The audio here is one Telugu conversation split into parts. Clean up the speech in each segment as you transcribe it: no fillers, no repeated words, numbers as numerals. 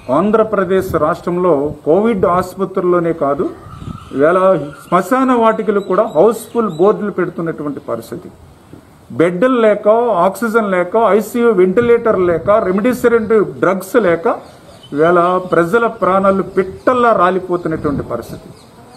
ఆంధ్రప్రదేశ్ రాష్ట్రంలో కోవిడ్ ఆసుపత్రుల్లోనే కాదు, ఇవాళ శ్మశాన వాటికలు కూడా హౌస్ఫుల్ బోర్డులు పెడుతున్నటువంటి పరిస్థితి. బెడ్లు లేక, ఆక్సిజన్ లేక, ఐసీయూ వెంటిలేటర్ లేక, రెమిడిసివిర్ డ్రగ్స్ లేక ఇవాళ ప్రజల ప్రాణాలు పిట్టల్లా రాలిపోతున్నటువంటి పరిస్థితి.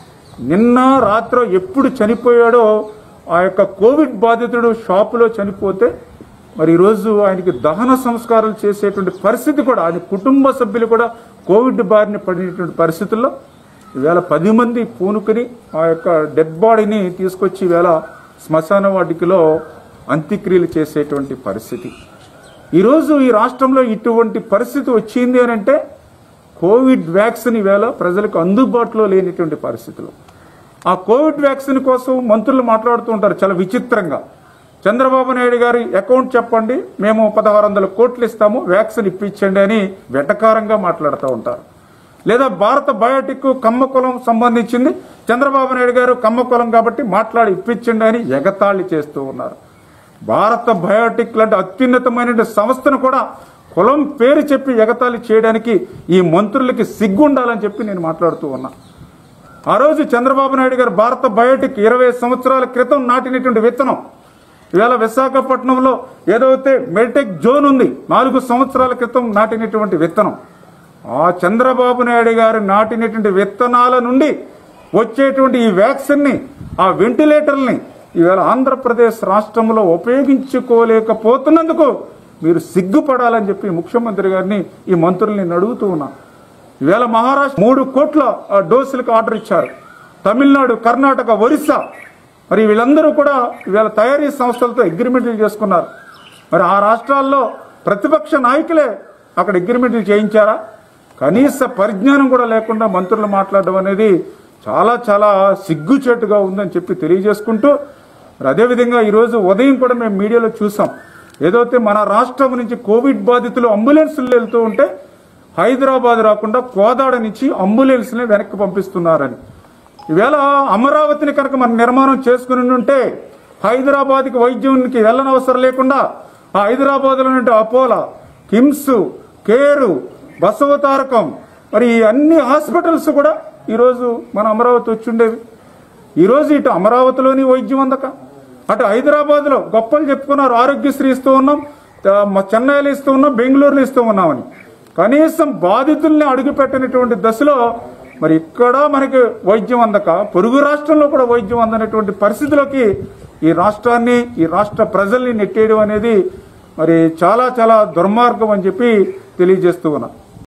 నిన్న రాత్రి ఎప్పుడు చనిపోయాడో ఆ యొక్క కోవిడ్ బాధితుడు షాపులో చనిపోతే మరి ఈరోజు ఆయనకి దహన సంస్కారాలు చేసేటువంటి పరిస్థితి కూడా, ఆయన కుటుంబ సభ్యులు కూడా కోవిడ్ బారిన పడినటువంటి పరిస్థితుల్లో ఈవేళ 10 మంది పూనుకుని ఆ యొక్క డెడ్ బాడీని తీసుకొచ్చి ఈవేళ శ్మశాన వాటికలో అంత్యక్రియలు చేసేటువంటి పరిస్థితి. ఈరోజు ఈ రాష్ట్రంలో ఇటువంటి పరిస్థితి వచ్చింది అని అంటే కోవిడ్ వ్యాక్సిన్ ఈవేళ ప్రజలకు అందుబాటులో లేనిటువంటి పరిస్థితులు. ఆ కోవిడ్ వ్యాక్సిన్ కోసం మంత్రులు మాట్లాడుతూ ఉంటారు చాలా విచిత్రంగా. చంద్రబాబు నాయుడు గారి అకౌంట్ చెప్పండి, మేము 1600 కోట్లు ఇస్తాము, వ్యాక్సిన్ ఇప్పించండి అని వెటకారంగా మాట్లాడుతూ ఉంటారు. లేదా భారత బయోటెక్ కమ్మకులం సంబంధించింది, చంద్రబాబు నాయుడు గారు కమ్మకులం కాబట్టి మాట్లాడి ఇప్పించండి అని ఎగతాళి చేస్తూ ఉన్నారు. భారత బయోటెక్ లాంటి అత్యున్నతమైన సంస్థను కూడా కులం పేరు చెప్పి ఎగతాళి చేయడానికి ఈ మంత్రులకి సిగ్గు ఉండాలని చెప్పి నేను మాట్లాడుతూ ఉన్నా. ఆ రోజు చంద్రబాబు నాయుడు గారు భారత బయోటెక్ 20 సంవత్సరాల క్రితం నాటినటువంటి విత్తనం ఇవాళ విశాఖపట్నంలో ఏదైతే మెడిటెక్ జోన్ ఉంది 4 సంవత్సరాల క్రితం నాటినటువంటి విత్తనం, ఆ చంద్రబాబు నాయుడు గారు నాటినటువంటి విత్తనాల నుండి వచ్చేటువంటి ఈ వ్యాక్సిన్ ని, ఆ వెంటిలేటర్ని ఇవాళ ఆంధ్రప్రదేశ్ రాష్ట్రంలో ఉపయోగించుకోలేకపోతున్నందుకు మీరు సిగ్గుపడాలని చెప్పి ముఖ్యమంత్రి గారిని ఈ మంత్రుల్ని అడుగుతూ ఉన్నా. ఇవాళ మహారాష్ట్ర 3 కోట్ల డోసులకు ఆర్డర్ ఇచ్చారు. తమిళనాడు, కర్ణాటక, ఒరిస్సా మరి వీళ్ళందరూ కూడా ఇవాళ తయారీ సంస్థలతో అగ్రిమెంట్లు చేసుకున్నారు. మరి ఆ రాష్ట్రాల్లో ప్రతిపక్ష నాయకులే అక్కడ అగ్రిమెంట్లు చేయించారా? కనీస పరిజ్ఞానం కూడా లేకుండా మంత్రులు మాట్లాడడం అనేది చాలా చాలా సిగ్గుచేటుగా ఉందని చెప్పి తెలియజేసుకుంటూ, మరి అదేవిధంగా ఈరోజు ఉదయం కూడా మేము మీడియాలో చూసాం, ఏదైతే మన రాష్ట్రం నుంచి కోవిడ్ బాధితులు అంబులెన్సులు వెళ్తూ ఉంటే హైదరాబాద్ రాకుండా కోదాడ నుంచి అంబులెన్స్ని వెనక్కి పంపిస్తున్నారని. ఈవేళ అమరావతిని కనుక మనం నిర్మాణం చేసుకుని ఉంటే హైదరాబాద్కి వైద్యానికి వెళ్ళనవసరం లేకుండా ఆ హైదరాబాద్లో నుండి అపోలో, కిమ్స్, కేరు, బసవతారకం మరి అన్ని హాస్పిటల్స్ కూడా ఈరోజు మన అమరావతి వచ్చి ఉండేవి. ఈరోజు ఇటు అమరావతిలోని వైద్యం అందక, అటు హైదరాబాద్లో గొప్పలు చెప్పుకున్నారు, ఆరోగ్యశ్రీ ఇస్తూ ఉన్నాం, చెన్నైలో ఇస్తూ ఉన్నాం, బెంగళూరులో ఇస్తూ ఉన్నామని. కనీసం బాధితుల్ని అడుగుపెట్టినటువంటి దశలో మరి ఇక్కడ మనకి వైద్యం అందక పొరుగు రాష్ట్రంలో కూడా వైద్యం అందనటువంటి పరిస్థితిలోకి ఈ రాష్ట్రాన్ని, ఈ రాష్ట్ర ప్రజల్ని నెట్టేయడం అనేది మరి చాలా చాలా దుర్మార్గం అని చెప్పి తెలియజేస్తూ ఉన్నా.